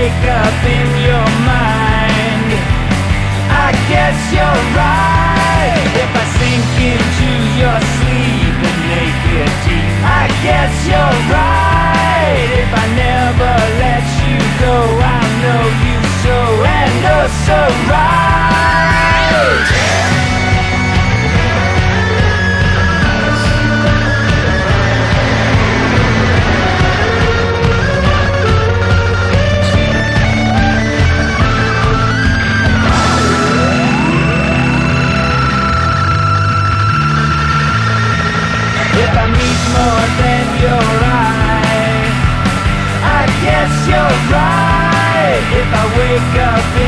wake up in your mind. I guess you're right. If I sink into your sleep and make it deep, I guess you're right. If I never let you go, I'll know you so and oh so right. If I meet more than your eye, I guess you're right. If I wake up